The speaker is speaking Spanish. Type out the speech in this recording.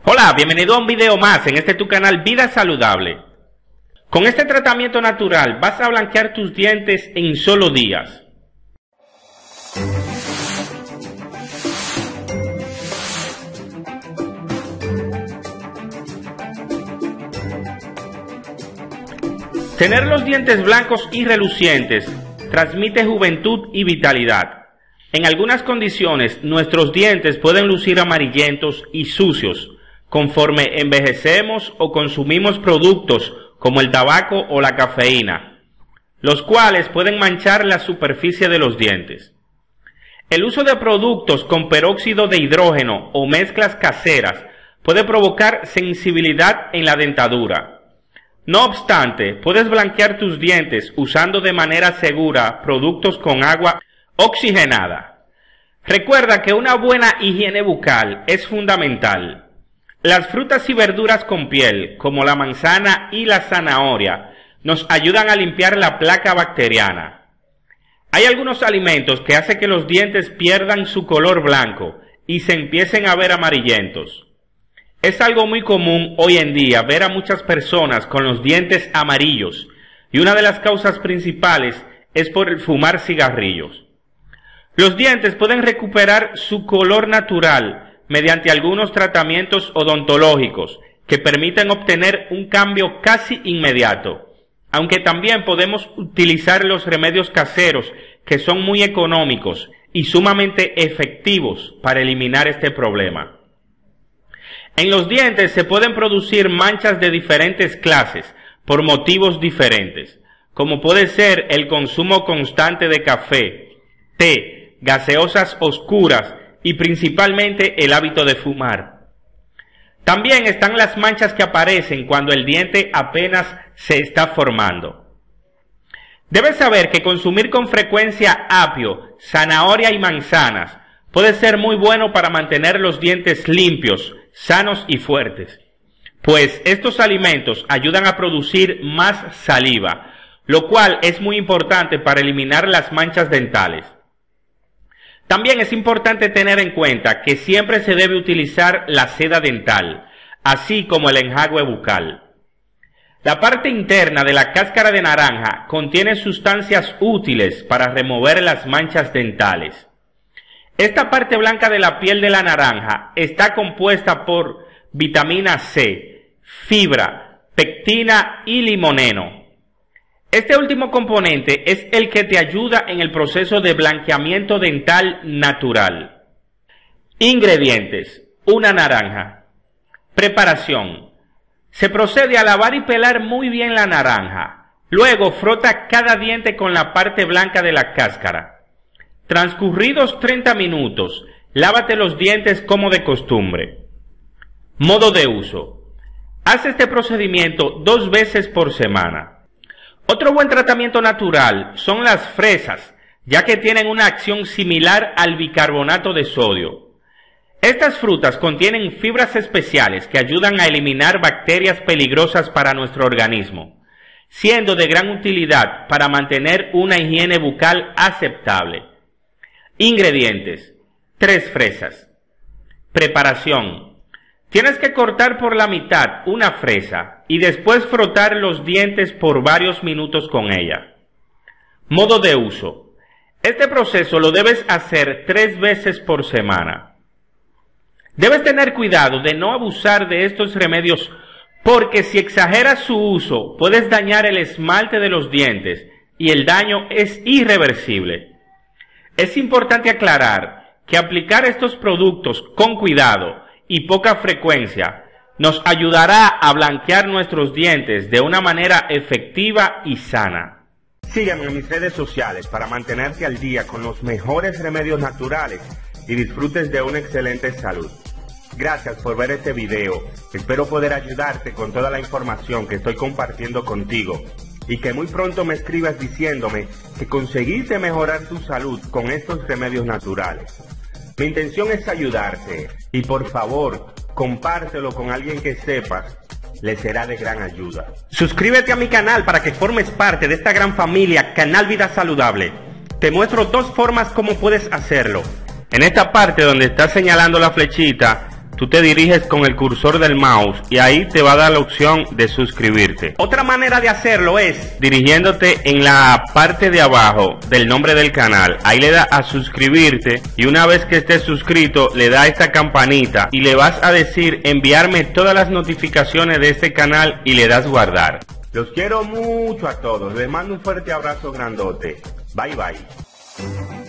Hola, bienvenido a un video más en tu canal Vida Saludable. Con este tratamiento natural vas a blanquear tus dientes en solo días. Tener los dientes blancos y relucientes transmite juventud y vitalidad. En algunas condiciones, nuestros dientes pueden lucir amarillentos y sucios conforme envejecemos o consumimos productos como el tabaco o la cafeína, los cuales pueden manchar la superficie de los dientes. El uso de productos con peróxido de hidrógeno o mezclas caseras puede provocar sensibilidad en la dentadura. No obstante, puedes blanquear tus dientes usando de manera segura productos con agua oxigenada. Recuerda que una buena higiene bucal es fundamental. Las frutas y verduras con piel, como la manzana y la zanahoria, nos ayudan a limpiar la placa bacteriana. Hay algunos alimentos que hacen que los dientes pierdan su color blanco y se empiecen a ver amarillentos. Es algo muy común hoy en día ver a muchas personas con los dientes amarillos, y una de las causas principales es por el fumar cigarrillos. Los dientes pueden recuperar su color natural mediante algunos tratamientos odontológicos que permiten obtener un cambio casi inmediato, aunque también podemos utilizar los remedios caseros que son muy económicos y sumamente efectivos para eliminar este problema. En los dientes se pueden producir manchas de diferentes clases por motivos diferentes, como puede ser el consumo constante de café, té, gaseosas oscuras y principalmente el hábito de fumar. También están las manchas que aparecen cuando el diente apenas se está formando. Debes saber que consumir con frecuencia apio, zanahoria y manzanas puede ser muy bueno para mantener los dientes limpios, sanos y fuertes, pues estos alimentos ayudan a producir más saliva, lo cual es muy importante para eliminar las manchas dentales. También es importante tener en cuenta que siempre se debe utilizar la seda dental, así como el enjuague bucal. La parte interna de la cáscara de naranja contiene sustancias útiles para remover las manchas dentales. Esta parte blanca de la piel de la naranja está compuesta por vitamina C, fibra, pectina y limoneno. Este último componente es el que te ayuda en el proceso de blanqueamiento dental natural. Ingredientes: una naranja. Preparación: se procede a lavar y pelar muy bien la naranja. Luego frota cada diente con la parte blanca de la cáscara. Transcurridos 30 minutos, lávate los dientes como de costumbre. Modo de uso: haz este procedimiento 2 veces por semana. Otro buen tratamiento natural son las fresas, ya que tienen una acción similar al bicarbonato de sodio. Estas frutas contienen fibras especiales que ayudan a eliminar bacterias peligrosas para nuestro organismo, siendo de gran utilidad para mantener una higiene bucal aceptable. Ingredientes: 3 fresas. Preparación: tienes que cortar por la mitad una fresa y después frotar los dientes por varios minutos con ella. Modo de uso: este proceso lo debes hacer 3 veces por semana. Debes tener cuidado de no abusar de estos remedios, porque si exageras su uso puedes dañar el esmalte de los dientes y el daño es irreversible. Es importante aclarar que aplicar estos productos con cuidado y poca frecuencia nos ayudará a blanquear nuestros dientes de una manera efectiva y sana. Sígueme en mis redes sociales para mantenerte al día con los mejores remedios naturales y disfrutes de una excelente salud. Gracias por ver este video. Espero poder ayudarte con toda la información que estoy compartiendo contigo y que muy pronto me escribas diciéndome que conseguiste mejorar tu salud con estos remedios naturales. Mi intención es ayudarte y por favor, compártelo con alguien que sepas le será de gran ayuda. Suscríbete a mi canal para que formes parte de esta gran familia Canal Vida Saludable. Te muestro 2 formas como puedes hacerlo. En esta parte donde está señalando la flechita, tú te diriges con el cursor del mouse y ahí te va a dar la opción de suscribirte. Otra manera de hacerlo es dirigiéndote en la parte de abajo del nombre del canal. Ahí le das a suscribirte y una vez que estés suscrito le das a esta campanita y le vas a decir enviarme todas las notificaciones de este canal y le das guardar. Los quiero mucho a todos. Les mando un fuerte abrazo grandote. Bye bye.